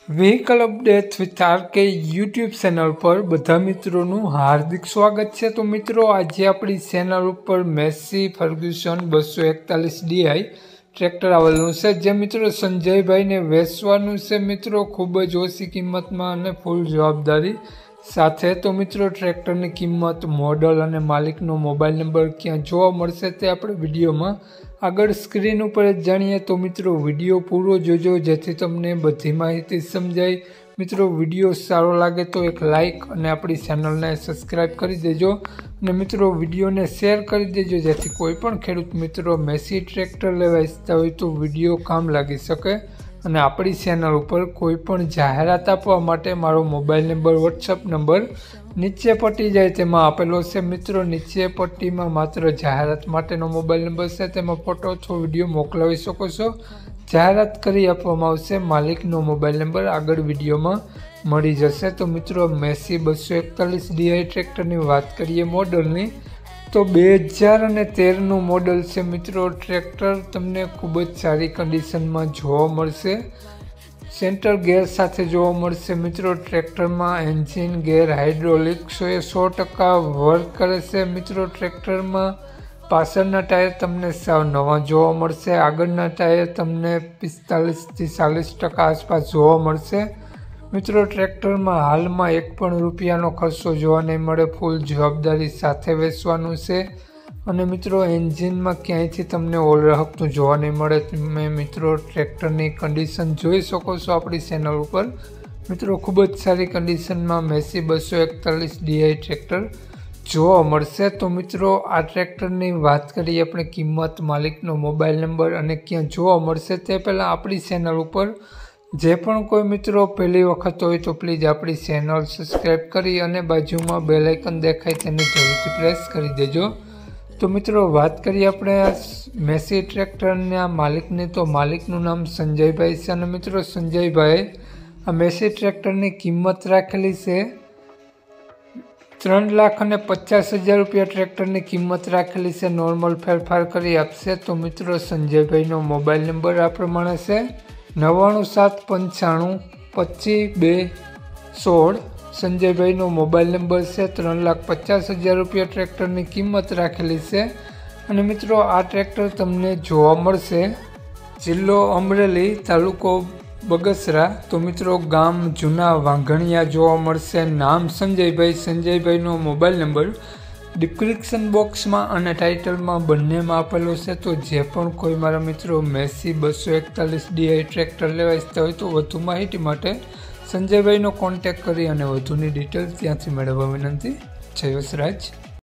Vehicle update with RK YouTube channel પર બધા મિત્રોનું હાર્દિક સ્વાગત છે। તો મિત્રો આજે આપણી ચેનલ ઉપર મેસી ફર્ગ્યુસન 241 DI ટ્રેક્ટર આવેલું છે, જે મિત્રો સંજયભાઈને વેચવાનું છે મિત્રો, ખૂબ જ ઓછી કિંમતમાં અને ફૂલ જવાબદારી સાથે। તો મિત્રો ટ્રેક્ટરની કિંમત, મોડલ અને માલિકનો મોબાઈલ નંબર ક્યાં જોવા મળશે તે આપણે વિડીયોમાં આગળ સ્ક્રીન ઉપર જ જાણીએ। તો મિત્રો વિડીયો પૂરો જોજો જેથી તમને બધી માહિતી સમજાય। મિત્રો વિડીયો સારો લાગે તો એક લાઇક અને આપણી ચેનલને સબસ્ક્રાઈબ કરી દેજો અને મિત્રો વિડીયોને શેર કરી દેજો જેથી કોઈ પણ ખેડૂત મિત્રો મેસી ટ્રેક્ટર લેવા ઈચ્છતા હોય તો વિડીયો કામ લાગી શકે। અને આપણી ચેનલ ઉપર કોઈ પણ જાહેરાત આપવા માટે મારો મોબાઈલ નંબર, વોટ્સઅપ નંબર નીચે પટ્ટી જાય તેમાં આપેલો છે મિત્રો। નીચે પટ્ટીમાં માત્ર જાહેરાત માટેનો મોબાઈલ નંબર છે, તેમાં ફોટો અથવા વિડીયો મોકલાવી શકો છો। જાહેરાત કરી આપવામાં આવશે, માલિકનો મોબાઈલ નંબર આગળ વિડીયોમાં મળી જશે। તો મિત્રો મેસી 241 DI ટ્રેક્ટરની વાત કરીએ મોડલની, તો 2013નું મોડલ છે મિત્રો। ટ્રેક્ટર તમને ખૂબ જ સારી કન્ડિશનમાં જોવા મળશે, સેન્ટર ગેર સાથે જોવા મળશે મિત્રો। ટ્રેક્ટરમાં એન્જિન, ગેર, હાઇડ્રોલિક 100% વર્ક કરે છે મિત્રો। ટ્રેક્ટરમાં પાછળના ટાયર તમને સાવ નવા જોવા મળશે, આગળના ટાયર તમને 45થી 40% આસપાસ જોવા મળશે મિત્રો। ટ્રેક્ટરમાં હાલમાં એક પણ રૂપિયાનો ખર્ચો જોવા નહીં મળે, ફૂલ જવાબદારી સાથે વેચવાનું છે। અને મિત્રો એન્જિનમાં ક્યાંયથી તમને ઓલ રહકતું જોવા નહીં મળે। તમે મિત્રો ટ્રેક્ટરની કન્ડિશન જોઈ શકો છો આપણી ચેનલ ઉપર મિત્રો, ખૂબ જ સારી કન્ડિશનમાં મેસી 241 DI ટ્રેક્ટર જોવા મળશે। તો મિત્રો આ ટ્રેક્ટરની વાત કરીએ આપણે કિંમત, માલિકનો મોબાઈલ નંબર અને ક્યાં જોવા મળશે તે પહેલાં આપણી ચેનલ ઉપર જે પણ કોઈ મિત્રો પહેલી વખત હોય તો પ્લીઝ આપણી ચેનલ સબસ્ક્રાઈબ કરી અને બાજુમાં બેલ આઇકન દેખાય તેને જરૂરથી પ્રેસ કરી દેજો। તો મિત્રો વાત કરીએ આપણે આ મેસી ટ્રેક્ટરના માલિકની, તો માલિકનું નામ સંજયભાઈ છે અને મિત્રો સંજયભાઈ આ મેસી ટ્રેક્ટરની કિંમત રાખેલી છે 3,50,000 રૂપિયા ટ્રેક્ટરની કિંમત રાખેલી છે, નોર્મલ ફેરફાર કરી આપશે। તો મિત્રો સંજયભાઈનો મોબાઈલ નંબર આ પ્રમાણે છે 9795 25 2 16। સંજયભાઈનો મોબાઈલ નંબર છે, 3,50,000 રૂપિયા ટ્રેક્ટરની કિંમત રાખેલી છે। અને મિત્રો આ ટ્રેક્ટર તમને જોવા મળશે જિલ્લો અમરેલી, તાલુકો બગસરા। તો મિત્રો ગામ જૂના વાંઘણિયા જોવા મળશે। નામ સંજયભાઈ, સંજયભાઈનો મોબાઈલ નંબર ડિસ્ક્રિપ્શન બોક્સમાં અને ટાઇટલમાં બંનેમાં આપેલો છે। તો જે પણ કોઈ મારા મિત્રો મેસી 241 DI ટ્રેક્ટર લેવા ઈચ્છતા હોય તો વધુ માહિતી માટે સંજયભાઈનો કોન્ટેક્ટ કરી અને વધુની ડિટેલ ત્યાંથી મેળવવા વિનંતી। જય વસરાજ।